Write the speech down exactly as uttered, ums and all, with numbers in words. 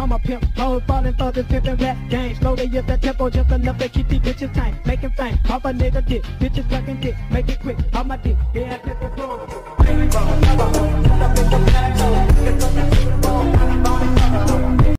I'm a pimp. Hoes falling for this pimpin' rap game. Slowly up that tempo just enough to keep these bitches tight. Making fame off a nigga dick. Bitches sucking dick. Make it quick.